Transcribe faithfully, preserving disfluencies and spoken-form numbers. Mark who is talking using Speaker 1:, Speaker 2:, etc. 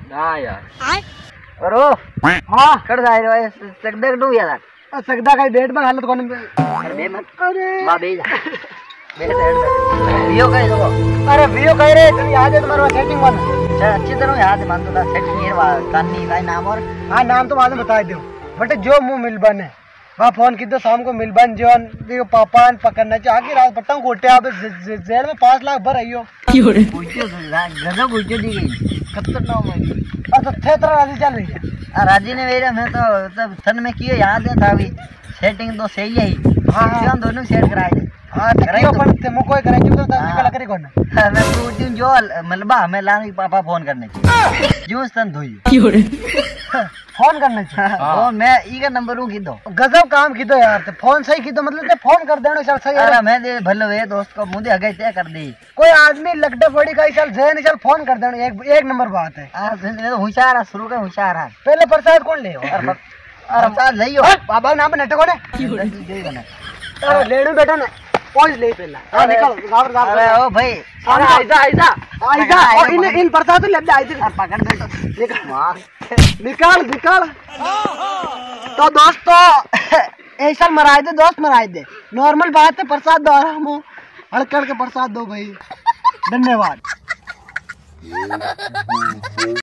Speaker 1: ना यार
Speaker 2: करो
Speaker 1: हां
Speaker 2: कर जाए रे सकदा डू यार
Speaker 1: सकदा का बेड में हालत कोन
Speaker 2: अरे मत अरे मां बे जा मेरे साइड में वीओ कह दो
Speaker 1: अरे वीओ कह रहे तुम याद है तुम्हारा सेटिंग वन
Speaker 2: अच्छी तरह याद है मान तो सेटिंग ये कानी का नाम और
Speaker 1: हां नाम तो बाद में बता दो बट जो मुंह मिलबन है वहाँ फोन की तो शाम को मिलबन जोन देखो पापान पकड़ना चाहिए आगे रात पट्टा कोटे आप जेल में पाँच लाख भर आइयो
Speaker 2: गजब उल्टे दी गई खतरनाक में
Speaker 1: अच्छा थे तरह राजी चल रही है
Speaker 2: राजी ने मेरा मैं तो तब सन में किए याद है था भी सेटिंग तो सही है
Speaker 1: हाँ हाँ
Speaker 2: दोनों सेट कराए थे
Speaker 1: हाँ तो क्यों पर ते मुको एक कराई तो दस निकल करे कौन
Speaker 2: मैं पूछूं जो मलबा मैं लाने पापा फोन करने चाहिए जो सन धोई
Speaker 1: फोन करने चाहिए
Speaker 2: फोन मैं ईगा नंबर हूं की दो
Speaker 1: गजब काम की दो यार ते फोन सही की दो मतलब ते फोन कर देनो चल सही
Speaker 2: अरे मैं दे भले वे दोस्त को मुझे अगे तय कर दी
Speaker 1: कोई आदमी लकड़े पड़ी का चल जे नहीं चल फोन कर देनो एक एक नंबर बात है
Speaker 2: हां तो होशियार है शुरू का होशियार है
Speaker 1: पहले प्रसाद कौन ले
Speaker 2: अरे प्रसाद लइयो
Speaker 1: बाबा नाम नेट कोने अरे लेडू बेटा ने पहुंच ले पहला हां निकल गावर गावर
Speaker 2: अरे ओ भाई
Speaker 1: अरे आइजा आइजा आइजा और इन इन प्रसाद ले ले आइजा
Speaker 2: पकड़ बेटो
Speaker 1: निकल मार निकाल निकाल तो दोस्तों ऐसा मराए दे दोस्त मराए दे नॉर्मल बात है प्रसाद दो आराम हो हड़कड़ के प्रसाद दो भाई धन्यवाद।